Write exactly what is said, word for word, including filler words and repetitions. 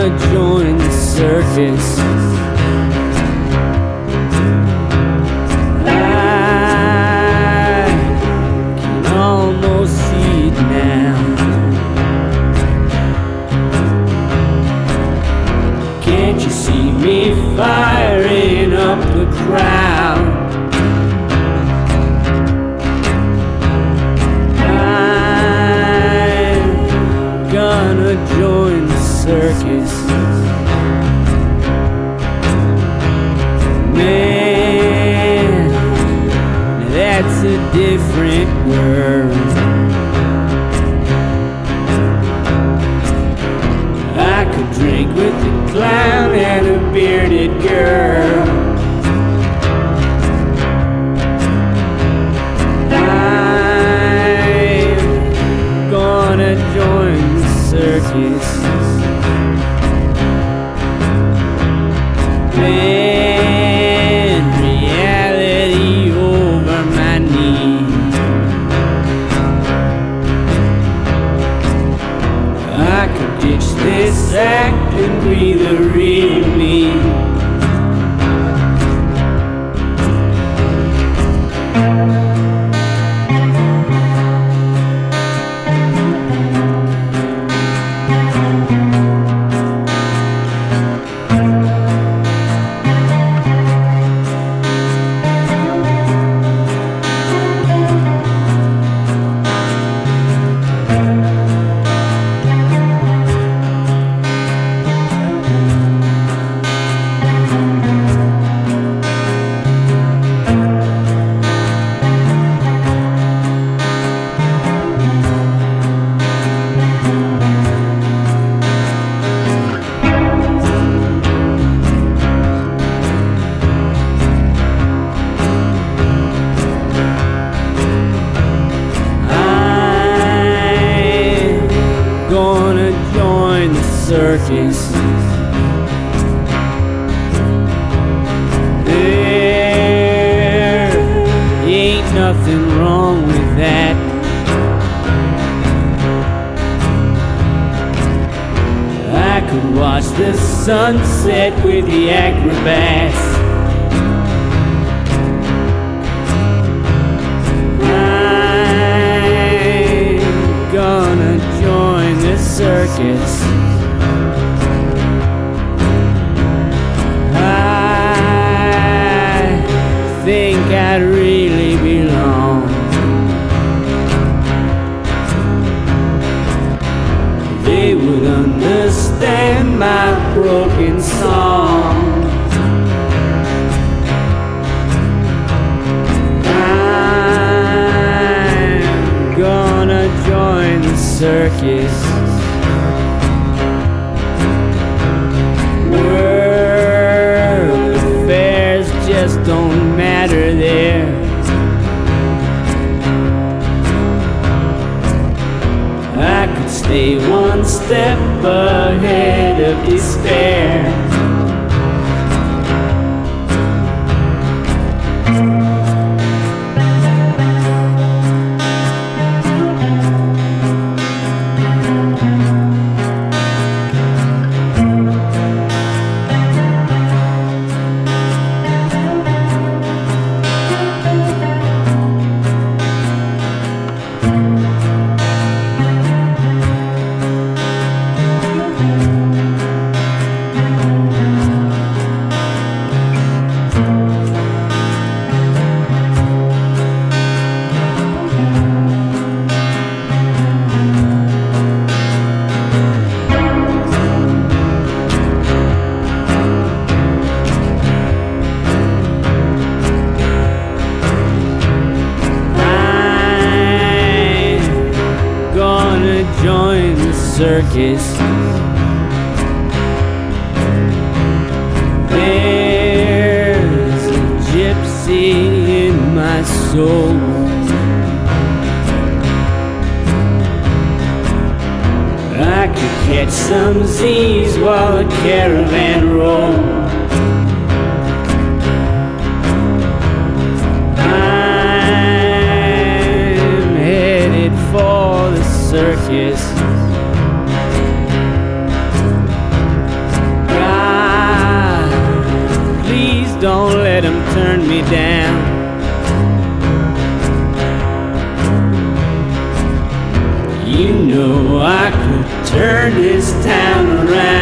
gonna join the circus. I can almost see it now. Can't you see me firing up the crowd? Gonna join the circus. Man, that's a different world. I could drink with a clown and a bearded girl. I'm gonna join circus. Man, reality over my knees. I could ditch this act and be the real me. Gonna join the circus. There ain't nothing wrong with that. I could watch the sunset with the acrobats. Gonna join the circus. I think I'd really belong. They would understand my broken song. Gonna join the circus. World affairs just don't matter there. I could stay one step ahead of despair. Join the circus. There's a gypsy in my soul. I could catch some Z's while the caravan rolls. circus. turn me down. You know I could turn this town around.